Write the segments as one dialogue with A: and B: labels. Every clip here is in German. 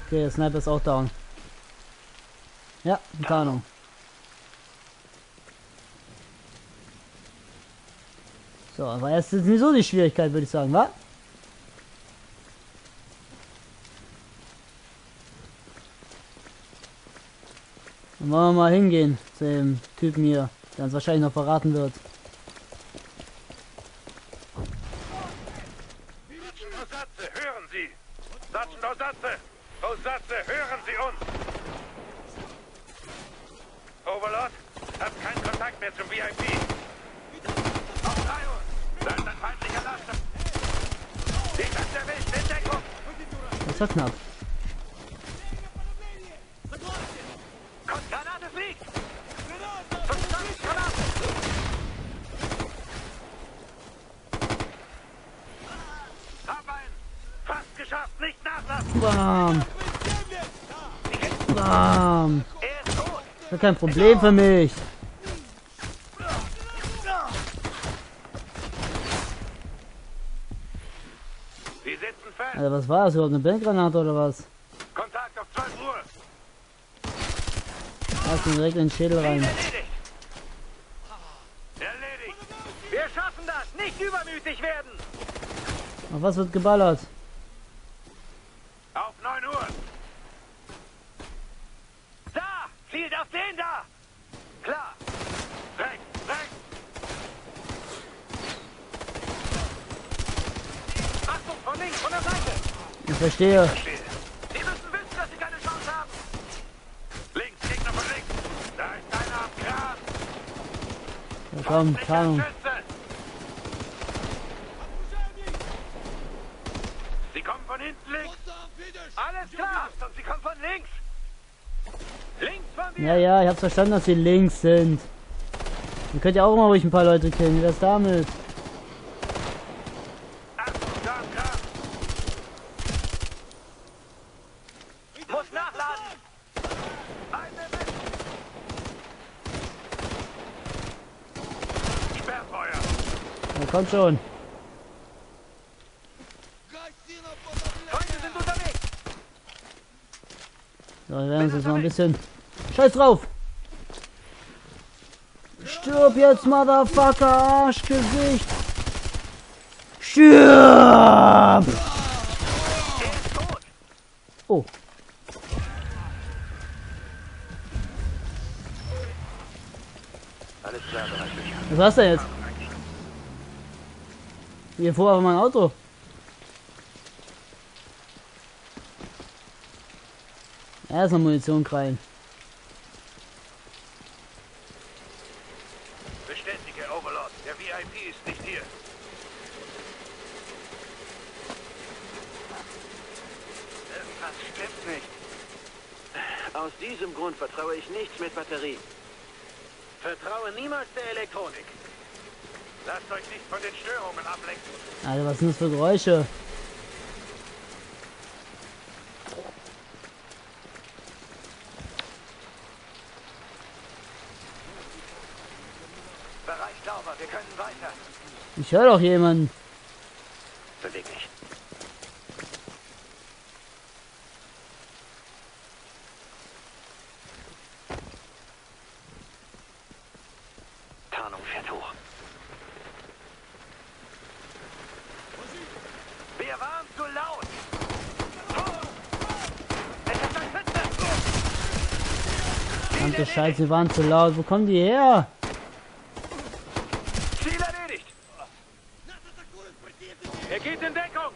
A: Okay, der Sniper ist auch down. Ja, Tarnung. So, aber erst ist nicht so die Schwierigkeit, würde ich sagen, wa? Dann wollen wir mal hingehen zu dem Typen hier, der uns wahrscheinlich noch verraten wird.
B: Osatze, hören Sie! Sergeant Osatze! Osatze, hören Sie uns! Overlord hat keinen Kontakt mehr zum VIP. Auf 3 Uhr! Da ist ein feindlicher Laster! Die ist erwischt, in Deckung!
A: Das war knapp.
B: Granate fliegt! Verstanden, Granate! Hab einen! Fast geschafft, nicht nachlassen!
A: Bam! Bam!
B: Er ist tot!
A: Das ist kein Problem für mich.
B: Sie sitzen fest!
A: Alter, was war das überhaupt? Eine Bandgranate oder was?
B: Kontakt auf 12 Uhr!
A: Lass ihn direkt in den Schädel rein.
B: Erledigt! Erledigt! Wir schaffen das! Nicht übermütig werden!
A: Auf was wird geballert?
B: Auf 9 Uhr! Da! Zielt auf den da! Klar! Rechts! Rechts! Achtung! Von links! Von der Seite!
A: Ich verstehe.
B: Sie müssen wissen, dass Sie keine Chance haben! Links! Gegner von links! Da ist einer am Kran!
A: Ja, komm, Tarnung.
B: Schütze! Sie kommen von hinten links! Alles klar! Und Sie kommen von links! Links von mir!
A: Ja, ja, ich hab's verstanden, dass sie links sind. Ihr könnt ja auch mal ruhig ein paar Leute killen. Wie wär's damit?
B: Achtung, da am Kran! Muss nachladen! Eine mit! Sperrfeuer!
A: Ja, kommt schon.
B: Feinde sind unterwegs!
A: So, wir werden uns jetzt mal ein bisschen... Scheiß drauf! Stirb jetzt, Motherfucker, Arschgesicht! Stirb!
B: Er ist tot!
A: Oh,
B: Alles klar, bereit.
A: was war's denn jetzt? Hier vor auf mein Auto. Erstmal Munition krallen.
B: Bestätige, Overlord. Der VIP ist nicht hier. Irgendwas stimmt nicht. Aus diesem Grund vertraue ich nichts mit Batterien. Vertraue niemals der Elektronik. Lasst euch nicht von den Störungen ablenken.
A: Alter, was sind das für Geräusche?
B: Bereich sauber, wir können weiter.
A: Ich höre doch jemanden.
B: Beweg dich. Tarnung fährt hoch. Wir waren zu laut. Es ist ein Schütze.
A: Verdammte Scheiße, wir waren zu laut. Wo kommen die her?
B: Ziel erledigt. Er geht in Deckung.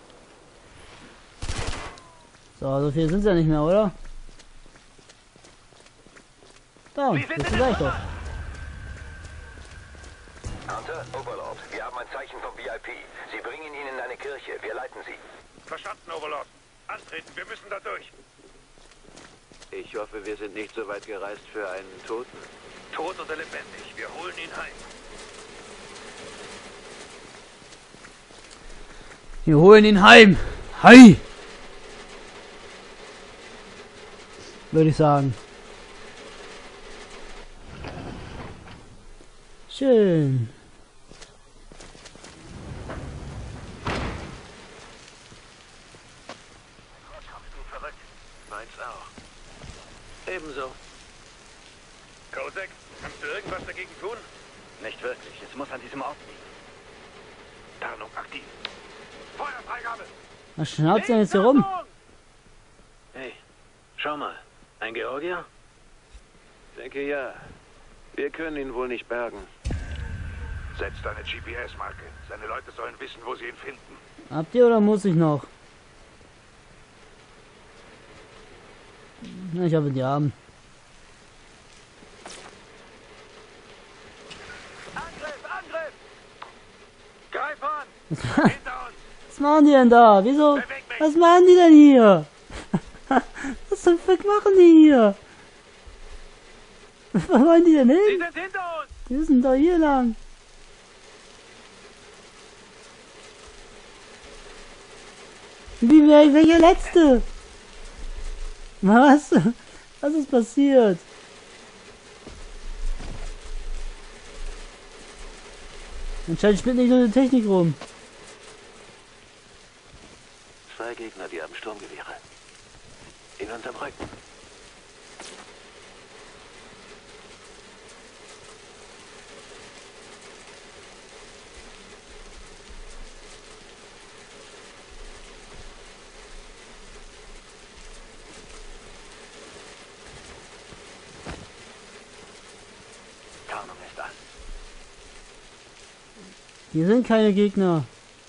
A: So viele sind ja nicht mehr, oder? Da,
B: Sie sind
A: das
B: in
A: ist
B: der
A: gleich doch.
C: Hunter, Overlord, wir haben ein Zeichen vom VIP. Sie bringen ihn in eine Kirche. Wir leiten Sie.
B: Verstanden, Overlord. Antreten, wir müssen da durch.
D: Ich hoffe, wir sind nicht so weit gereist für einen Toten.
B: Tot oder lebendig, wir holen ihn heim.
A: Wir holen ihn heim. Hi! Würde ich sagen. Schön.
B: Kommst du verrückt? auch. Ebenso.
E: Kosek, kannst du irgendwas dagegen tun?
C: Nicht wirklich. Es muss an diesem Ort liegen.
E: Tarnung aktiv. Feuerfreigabe!
A: Was schnauzt denn jetzt hier rum?
B: Hey, schau mal. Ein Georgier?
D: Denke ja. Wir können ihn wohl nicht bergen.
E: Setz deine GPS-Marke. Seine Leute sollen wissen, wo sie ihn finden.
A: Habt ihr oder muss ich noch? Na, ich habe die haben.
E: Angriff! Angriff! Greif an!
A: Was
E: Hinter uns!
A: machen die denn da? Wieso? Was machen die denn hier? Was zum Fick machen die hier? Wo wollen die denn
E: Sie
A: hin?
E: sind hinter uns!
A: Die sind doch hier lang. Wie welcher letzte? Was? Was ist passiert? Anscheinend spielt nicht nur die Technik rum.
B: 2 Gegner, die haben Sturmgewehre. In unserem Rücken.
C: Tarnung ist an.
A: Hier sind keine Gegner.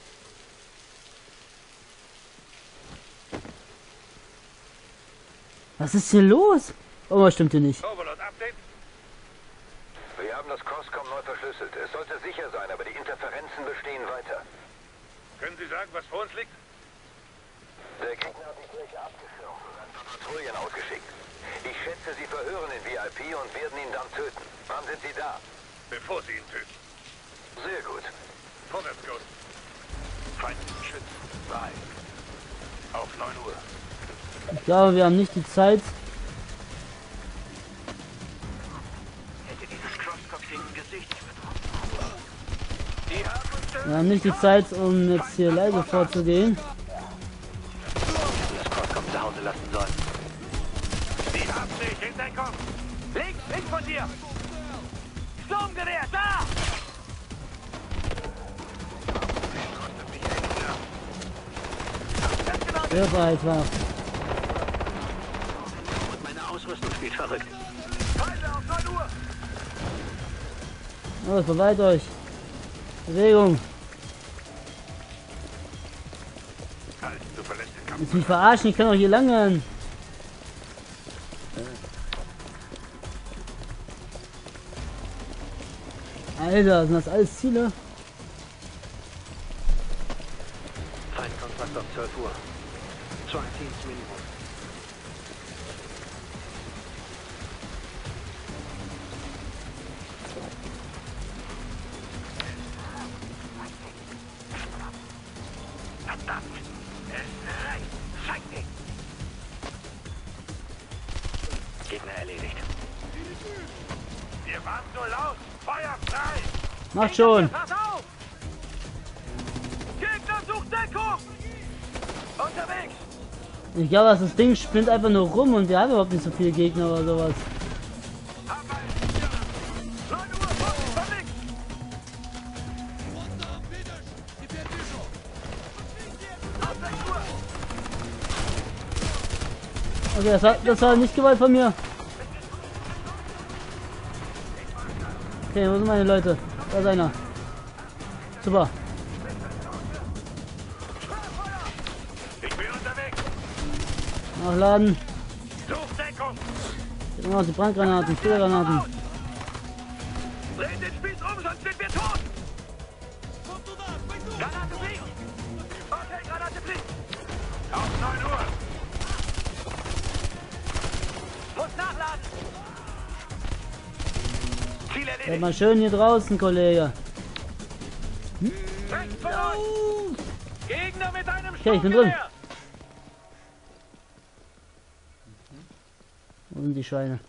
A: Was ist hier los? Oh, was stimmt hier nicht?
E: Overlord Update?
C: Wir haben das Crosscom neu verschlüsselt. Es sollte sicher sein, aber die Interferenzen bestehen weiter.
E: Können Sie sagen, was vor uns liegt?
C: Der Gegner hat die Kirche abgeschirmt und ein paar Patrouillen ausgeschickt. Ich schätze, sie verhören den VIP und werden ihn dann töten. Wann sind sie da?
E: Bevor Sie ihn töten.
C: Sehr gut.
E: Vorwärts, Ghost. Feindlichen Schützen. 3. Auf 9 Uhr.
A: Ich glaube, wir haben nicht die Zeit.
B: Hätte dieses Crosscock-Ding im Gesicht getroffen.
E: Die haben uns
A: Wir haben nicht die Zeit, um jetzt hier leise vorzugehen.
B: Das Crosscock zu Hause lassen sollen.
E: Die haben sich in Deckung. Links von dir. Sturmgewehr, da!
A: Wirf einfach.
B: Und meine Ausrüstung spielt verrückt.
E: Feinde auf 9 Uhr.
A: Los, bereit euch. Bewegung.
E: Halt, du verlässt den Kampf.
A: Jetzt mich verarschen, ich kann auch hier lang rennen. Alter, sind das alles Ziele?
B: Feindkontakt auf 12 Uhr. 2 Teams Minimum.
E: Verdammt. Es reicht. Feindling.
B: Gegner erledigt.
E: Wir waren so laut. Feuer frei.
A: Macht schon.
E: Pass auf. Gegner sucht Deckung. Unterwegs.
A: Ich glaube, das Ding spinnt einfach nur rum und wir haben überhaupt nicht so viele Gegner oder sowas.
E: 9 Uhr. Unterwegs. Auf 6 Uhr.
A: Okay, das war nicht gewollt von mir. Okay, wo sind meine Leute? Da ist einer. Super.
E: Ich bin unterwegs.
A: Nachladen.
E: Such Deckung.
A: Jetzt noch die Brandgranaten, Feuergranaten.
E: Dreh den Spieß um, sonst sind wir tot. Granate fliegt. Okay, Granate fliegt. Auf 9 Uhr. Muss nachladen. Ziel
A: Bleib
E: erledigt.
A: mal schön hier draußen, Kollege.
E: Rechts von uns. Gegner mit einem
A: Okay, ich bin drin.
E: Sturmgewehr.
A: Wo sind die Schweine?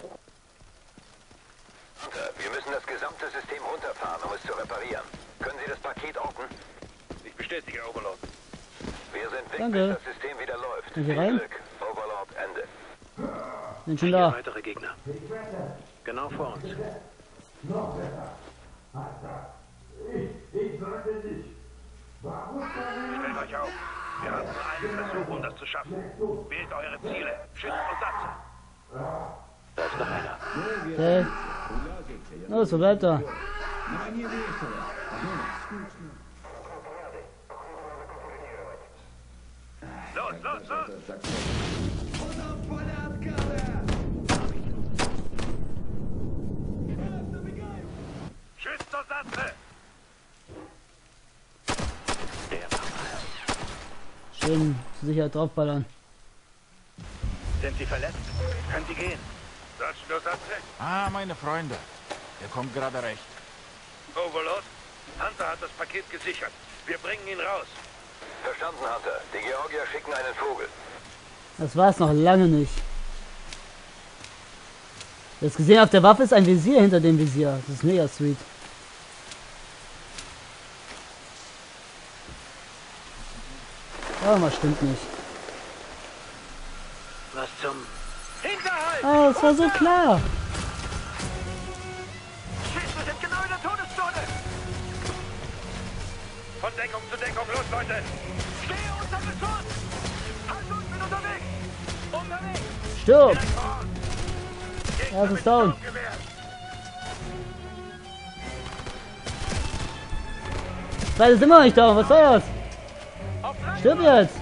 C: Wir müssen das gesamte System runterfahren, um es zu reparieren. Können Sie das Paket orten?
E: Ich bestätige, Overlord.
C: Wir sind weg,
A: Danke.
C: bis das System wieder läuft.
A: Kann ich hier
C: Viel
A: rein?
C: Glück. Overlord, Ende.
A: Bin schon
B: Vier
A: da.
B: weitere Gegner. Genau vor uns.
E: Stellt euch auf. Wir haben nur einen Versuch, um das zu schaffen. Wählt eure Ziele. Schützt und Satze.
B: Da ist noch einer.
A: Okay. Los, wo bleibt er?
E: Los, los, los! Schützt und Satze!
A: Schön zur Sicherheit draufballern.
B: Sind Sie verletzt?
E: Können Sie gehen? Satz nur Satze?
F: Ah, meine Freunde. Der kommt gerade recht.
E: Overlord? Hunter hat das Paket gesichert. Wir bringen ihn raus.
C: Verstanden, Hunter. Die Georgier schicken einen Vogel.
A: Das war es noch lange nicht. Du hast gesehen, auf der Waffe ist ein Visier hinter dem Visier. Das ist mega sweet. Oh, was stimmt nicht.
B: Was zum...
E: Hinterhalt!
A: Ah, das war so klar.
E: Schüsse sind genau in der Todeszone! Von Deckung zu Deckung, los, Leute! Stehe unter Beschuss! Halt uns, bin unterwegs! Unterwegs!
A: Stirb!
E: Direkt vor uns! Gegner
A: Er ist
E: mit
A: down.
E: Sturmgewehr.
A: Beide sind immer noch nicht da. Was soll das?
E: Auf drei
A: Stirb
E: Mann.
A: jetzt!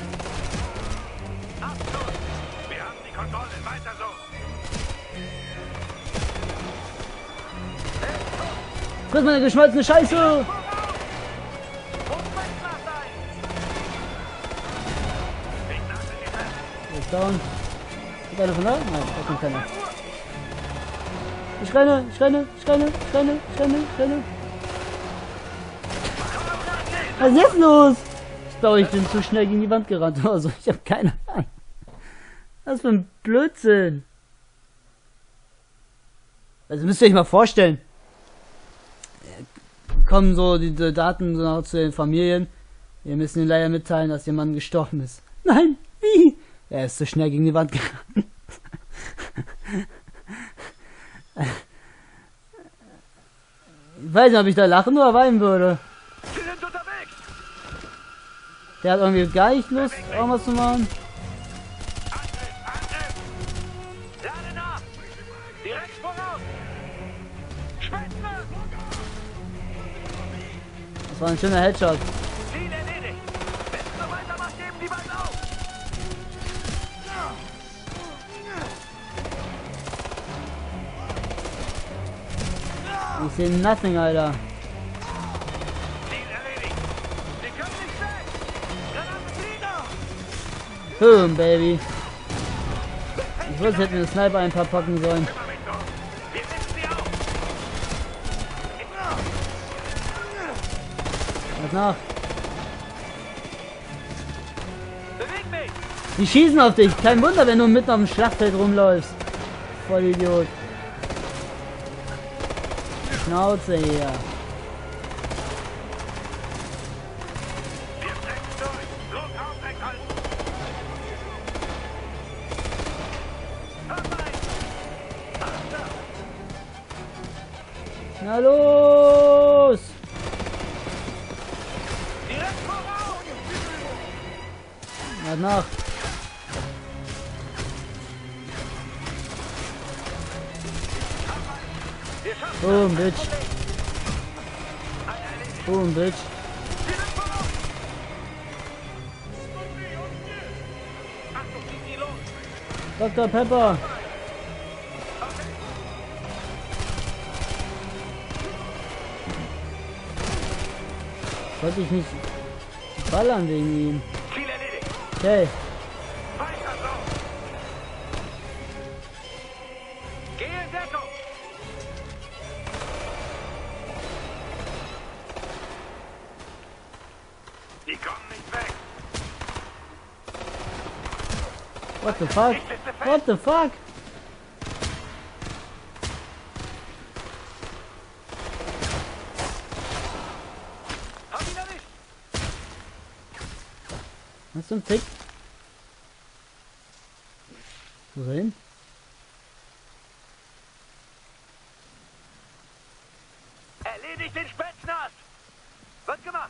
E: Abschluss! Wir haben die Kontrolle, weiter so!
A: Friss meine geschmolzene Scheiße!
E: Und Wegmacht ein! Ich lasse sie fest!
A: Er ist down. Ist einer von da? Nein, da kommt keiner. Ich renne, ich renne, ich renne, ich renne, ich renne, ich renne. Was ist jetzt los? Ich glaube, ich bin zu schnell gegen die Wand gerannt oder so. Ich habe keine Ahnung. Was für ein Blödsinn. Also müsst ihr euch mal vorstellen. Kommen so diese Daten so zu den Familien. Wir müssen ihnen leider mitteilen, dass ihr Mann gestorben ist. Nein, wie? Er ist zu schnell gegen die Wand gerannt. Ich weiß nicht, ob ich da lachen oder weinen würde.
E: Sie sind unterwegs!
A: Der hat irgendwie gar nicht Lust, irgendwas zu machen.
E: Angriff! Angriff! Lade nach! Direkt voraus! Spitze!
A: Das war ein schöner Headshot.
E: Ziel erledigt! Wenn du so weitermachst, geben die beiden auf!
A: Ich sehe nothing, Alter.
E: Ziel erledigt! Sie können nicht weg! Granate
A: Boom, Baby. Ich wusste, hätten wir den Sniper ein paar packen sollen.
E: Kümmere mich drum! Wir setzen sie auf!
A: Was nach?
E: Beweg mich!
A: Die schießen auf dich. Kein Wunder, wenn du mitten auf dem Schlachtfeld rumläufst. Voll Idiot. Schnauze hier.
E: Wir treffen durch! Los, aufrecht halten! Hör rein!
A: Na los!
E: Direkt voraus!
A: Was nach?
E: Wir schaffen
A: Boom, Bitch. Boom, Bitch.
E: direkt voraus! Achtung, zieh sie los!
A: Dr. Pepper. Sollte ich nicht ballern wegen ihm.
E: Ziel erledigt!
A: Okay.
E: Weiter so! Geh in Deckung! Die kommen nicht weg!
A: What the fuck? What the fuck?
E: Hab ihn erwischt!
A: Was zum Fick? Wohin?
E: Erledigt den Spätznast! Wird gemacht!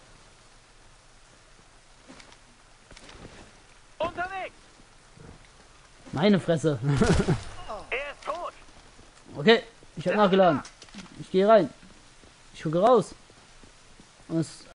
E: Unterwegs!
A: Meine Fresse.
E: Er ist tot!
A: Okay, ich habe nachgeladen. Ich gehe rein. Ich gucke raus. Und es